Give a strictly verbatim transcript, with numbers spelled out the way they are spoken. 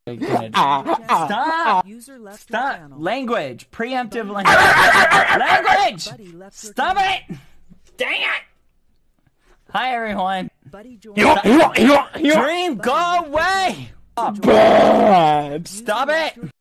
Stop! Stop! Language! Preemptive language! Language! Stop it! Dang it! Hi everyone! Dream, go away! Stop it!